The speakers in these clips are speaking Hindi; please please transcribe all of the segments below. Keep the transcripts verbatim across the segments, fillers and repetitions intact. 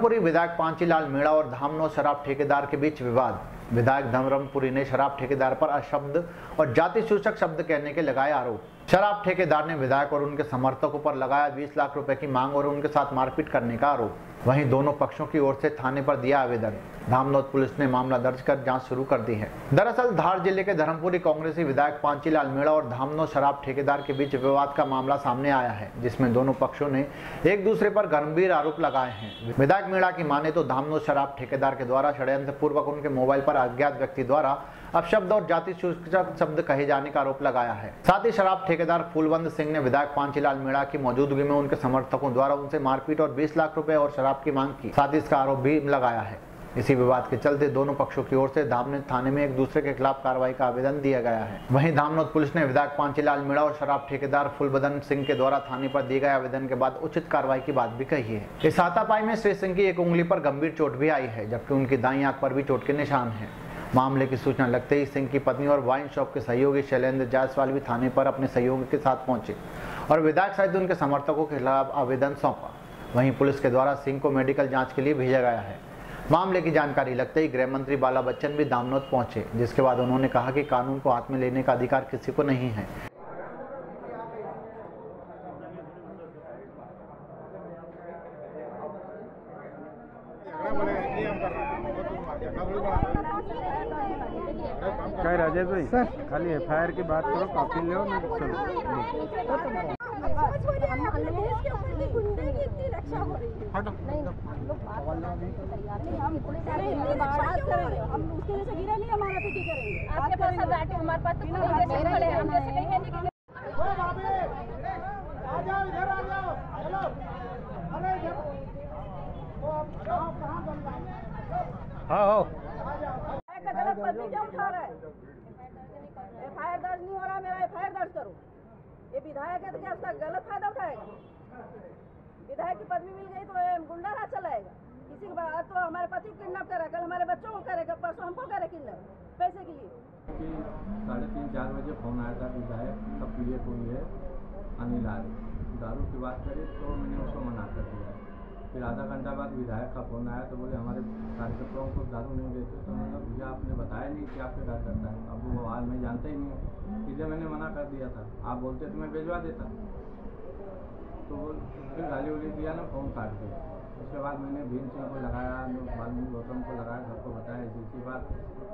धर्मपुरी विधायक पांचीलाल मीणा और धामनो शराब ठेकेदार के बीच विवाद। विधायक धर्मपुरी ने शराब ठेकेदार पर अशब्द और जाति सूचक शब्द कहने के लगाए आरोप। शराब ठेकेदार ने विधायक और उनके समर्थकों पर लगाया बीस लाख रुपए की मांग और उनके साथ मारपीट करने का आरोप। वहीं दोनों पक्षों की ओर से थाने पर दिया आवेदन। धामनोद पुलिस ने मामला दर्ज कर जांच शुरू कर दी है। दरअसल धार जिले के धर्मपुरी कांग्रेसी विधायक पांचीलाल मीणा और धामनोद शराब ठेकेदार के बीच विवाद का मामला सामने आया है, जिसमें दोनों पक्षों ने एक दूसरे पर गंभीर आरोप लगाए हैं। विधायक मीणा की माने तो धामनोद शराब ठेकेदार के द्वारा षड्यंत्र पूर्वक उनके मोबाइल पर अज्ञात व्यक्ति द्वारा अपशब्द और जाति सूचक शब्द कहे जाने का आरोप लगाया है। साथ ही शराब ठेकेदार फूलवंत सिंह ने विधायक पांचीलाल मीणा की मौजूदगी में उनके समर्थकों द्वारा उनसे मारपीट और बीस लाख रुपए और शराब की मांग की, साथ ही इसका आरोप भी लगाया है। इसी विवाद के चलते दोनों पक्षों की ओर से धामनोद थाने में एक दूसरे के खिलाफ कार्रवाई का आवेदन दिया गया है। वहीं धामनोद पुलिस ने विधायक पांचीलाल मीणा और शराब ठेकेदार फूलबदन सिंह के द्वारा थाने पर दिए गए आवेदन के बाद उचित कार्रवाई की बात भी कही है। इस हाथापाई में श्री सिंह की एक उंगली पर गंभीर चोट भी आई है, जबकि उनकी दाईं आंख पर भी चोट के निशान है। मामले की सूचना लगते ही सिंह की पत्नी और वाइन शॉप के सहयोगी शैलेंद्र जायसवाल भी थाने पर अपने सहयोगी के साथ पहुंचे और विधायक सहित उनके समर्थकों के खिलाफ आवेदन सौंपा। वहीं पुलिस के द्वारा सिंह को मेडिकल जांच के लिए भेजा गया है। मामले की जानकारी लगते ही गृह मंत्री बाला बच्चन भी धामनोद पहुंचे, जिसके बाद उन्होंने कहा कि कानून को हाथ में लेने का अधिकार किसी को नहीं है। क्या राजेश भाई सर खाली एफ आई आर की बात करो, कॉपी लो ना चलो। हाँ हो गलत पदवी क्यों उठा रहा है? एफ आई आर दर्ज नहीं हो रहा, मेरा एफ आई आर दर्ज करो। ये विधायक है तो क्या उसका गलत फायदा उठाएगा? विधायक की पदवी मिल गई तो गुंडा राज चलाएगा। किसी के बाद तो हमारे पति को किडनैप करा, कल हमारे बच्चों को करेगा, परसों हमको करे किडनैप पैसे के लिए। साढ़े तीन चार बजे फोन आया था विधायक का पीए को ये अनिल आर दारू की बात करे तो मैंने उसको मना कर दिया। फिर आधा घंटा बाद विधायक का फोन आया तो बोले हमारे कार्यकर्ताओं को दारू नहीं देते। तो मैंने भैया आपने बताया नहीं कि आपके घर करता है, अब वो हाल में जानता ही नहीं है, इसलिए मैंने मना कर दिया था। आप बोलते तो मैं भिजवा देता। तो फिर गाली उली दिया ना, फोन काट दिया। उसके बाद मैंने भीम सिंह को लगाया, वाल्मीकि गौतम को लगाया, सबको बताया इसी इसी बात।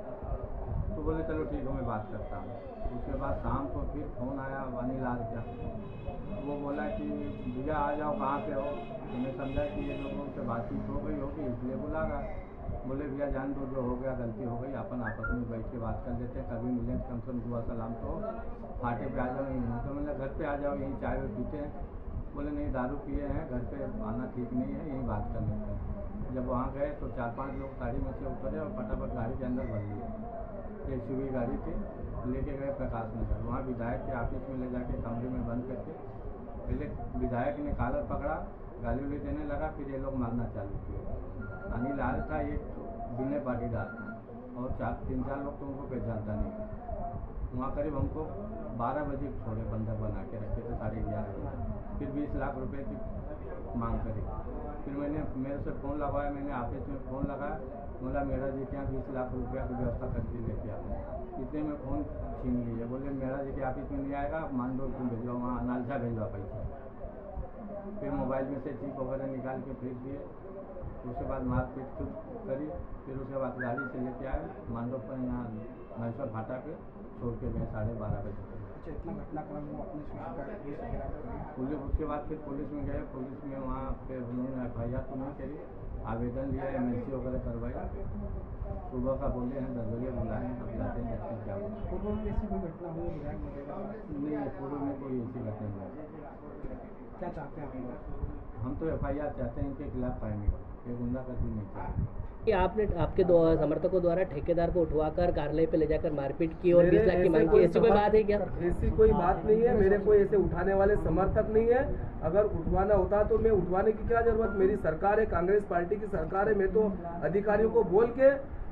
तो बोले चलो ठीक है मैं बात करता हूँ। उसके बाद शाम को फिर फोन आया अनिल आर का, वो बोला कि भैया आ जाओ, कहाँ पे हो? तो मैं समझा कि ये लोगों से बातचीत हो गई होगी इसलिए बुलागा। बोले भैया जान दो, जो हो गया गलती हो गई, अपन आपस में बैठ के बात कर लेते हैं, कभी मिले कम से कम दुआ सलाम तो फाटे पे आ जाओ। यहीं तो मैंने घर पे आ जाओ, यहीं चाय वो पीते हैं। बोले नहीं दारू पिए हैं, घर पे आना ठीक नहीं है, यहीं बात कर लेते हैं। जब वहाँ गए तो चार पांच लोग गाड़ी में से उतरे और फटाफट गाड़ी के अंदर भर लिए। एक सुबह गाड़ी थी, लेके गए प्रकाश नगर। वहाँ विधायक के ऑफिस में ले जाके कमरे में बंद करके पहले विधायक ने कॉलर पकड़ा, गाली उली देने लगा, फिर ये लोग मारना चालू किए। अनिल आर था एक बिने पाटीदार था और चार तीन चार लोग तो उनको पहचानता नहीं। वहाँ करीब हमको बारह बजे छोड़े, बंधक बना के रखे थे साढ़े ग्यारह बजे। फिर बीस लाख रुपए की मांग करी। फिर मैंने मेरे से फ़ोन लगवाया, मैंने ऑफिस में फ़ोन लगाया, बोला मेरा जी के यहाँ बीस लाख रुपया की व्यवस्था करके लेके आए। इतने में फ़ोन छीन लीजिए। बोले मेरा जी के ऑफिस में नहीं आएगा, मान लो तुम भेजो, वहाँ अनालसा भेजवा पैसा। फिर मोबाइल में से चिप वगैरह निकाल के फेंक दिए। उसके बाद मारपीट करी। फिर उसके बाद गाड़ी से लेके आए मांडव पर, यहाँ मैसर फाटा पे छोड़ के गए साढ़े बारह बजे। अच्छा, इतना घटनाक्रम हुआ अपने पुलिस, उसके बाद फिर पुलिस में गए। पुलिस में वहाँ पे उन्होंने एफ आई आर तो नहीं करी, आवेदन लिया, एम एल सी वगैरह करवाई। सुबह का बोले हैं दस बजे बुलाए हैं, अब जाते हैं जाते हैं क्या होगा। पूर्व में ऐसी कोई घटना हुई नहीं, पूर्व में कोई ऐसी घटना नहीं। क्या चाहते हैं हम तो एफ आई आर चाहते हैं, इनके खिलाफ पाएंगे, ये गुंडागर्दी नहीं चाहिए। कि आपने आपके दो समर्थकों द्वारा ठेकेदार को उठवाकर कार्यालय पे ले जाकर मारपीट की और बीस लाख की मांग की, ऐसी कोई बात है क्या? ऐसी कोई बात नहीं है, मेरे कोई ऐसे उठाने वाले समर्थक नहीं है। अगर उठवाना होता तो मैं उठवाने की क्या जरूरत, मेरी सरकार है, कांग्रेस पार्टी की सरकार है। मैं तो अधिकारियों को बोल के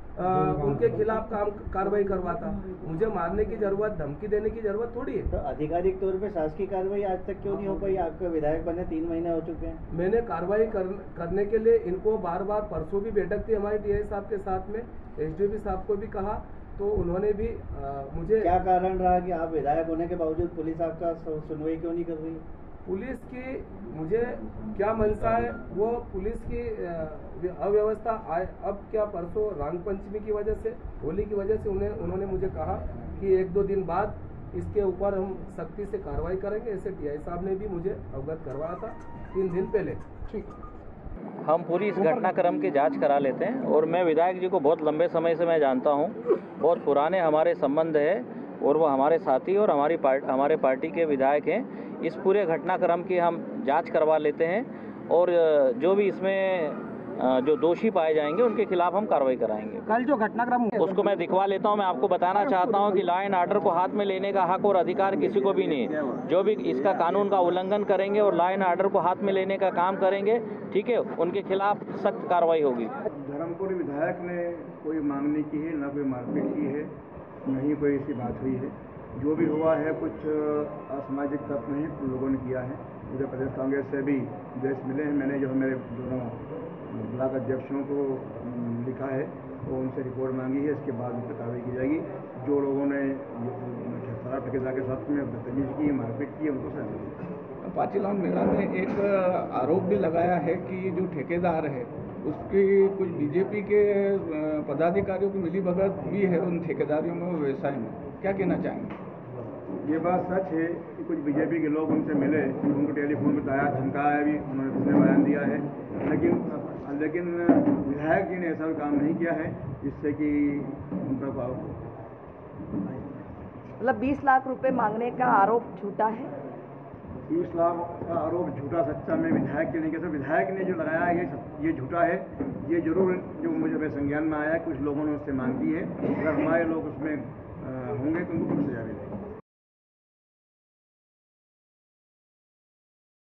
आ, उनके खिलाफ काम कार्रवाई करवाता। मुझे मारने की जरूरत, धमकी देने की जरूरत थोड़ी है। तो आधिकारिक तौर पे शासकीय कार्रवाई आज तक क्यों नहीं हो पाई? आपके विधायक बने तीन महीने हो चुके हैं। मैंने कार्रवाई कर, करने के लिए इनको बार बार, परसों भी बैठक थी हमारे टीआई साहब के साथ में, एसडीओपी साहब को भी कहा, तो उन्होंने भी आ, मुझे। क्या कारण रहा कि आप विधायक होने के बावजूद पुलिस आपका सुनवाई क्यों नहीं कर रही? पुलिस की मुझे क्या मंशा है, वो पुलिस की अव्यवस्था आए। अब क्या परसों रंग पंचमी की वजह से, होली की वजह से उन्हें उन्होंने मुझे कहा कि एक दो दिन बाद इसके ऊपर हम सख्ती से कार्रवाई करेंगे। ऐसे टीआई साहब ने भी मुझे अवगत करवाया था तीन दिन पहले। ठीक, हम पूरी इस घटनाक्रम की जांच करा लेते हैं और मैं विधायक जी को बहुत लंबे समय से मैं जानता हूं, बहुत पुराने हमारे संबंध है और वो हमारे साथी और हमारी पार्ट हमारे पार्टी के विधायक हैं। इस पूरे घटनाक्रम की हम जांच करवा लेते हैं और जो भी इसमें जो दोषी पाए जाएंगे उनके खिलाफ हम कार्रवाई कराएंगे। कल जो घटनाक्रम उसको मैं दिखवा लेता हूं। मैं आपको बताना चाहता हूं कि लॉ एंड ऑर्डर को हाथ में लेने का हक और अधिकार किसी को भी नहीं है। जो भी इसका कानून का उल्लंघन करेंगे और लॉ एंड ऑर्डर को हाथ में लेने का काम करेंगे, ठीक है, उनके खिलाफ सख्त कार्रवाई होगी। धर्मपुर विधायक ने कोई मांग नहीं की है, न कोई मारपीट की है, न ही कोई ऐसी बात हुई है। जो भी हुआ है कुछ असामाजिक तत्व नहीं लोगों ने किया है। मुझे प्रदेश कांग्रेस से भी देश मिले हैं। मैंने जो है मेरे दोनों ब्लॉक अध्यक्षों को लिखा है, तो उनसे रिपोर्ट मांगी है। इसके बाद उन पर कार्रवाई की जाएगी। जो लोगों ने शराब ठेकेदार के साथ में बदतमीजी की, मारपीट की, उनको सजा। पाचीलाल मीणा ने एक आरोप भी लगाया है कि जो ठेकेदार है उसकी कुछ बीजेपी के पदाधिकारियों की मिलीभगत भी है उन ठेकेदारियों में, व्यवसाय में। क्या कहना चाहेंगे? ये बात सच है कि कुछ बीजेपी के लोग उनसे मिले, उनको टेलीफोन में बताया, धमकाया भी, उन्होंने उसने बयान दिया है। लेकिन लेकिन विधायक जी ने ऐसा काम नहीं किया है जिससे कि उन पर मतलब बीस लाख रुपए मांगने का आरोप झूठा है। बीस लाख का आरोप झूठा सच्चा मैं विधायक के नहीं कह सकता। विधायक ने जो लगाया है ये ये झूठा है। ये जरूर जो मुझे संज्ञान में आया, कुछ लोगों ने उससे मांग की है। अगर हमारे लोग उसमें होंगे तो उनको सजा मिलेगी।